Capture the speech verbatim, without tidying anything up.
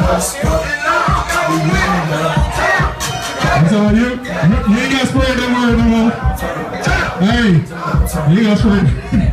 That's all you. You ain't got sprayed that word no more. Hey, you ain't got sprayed.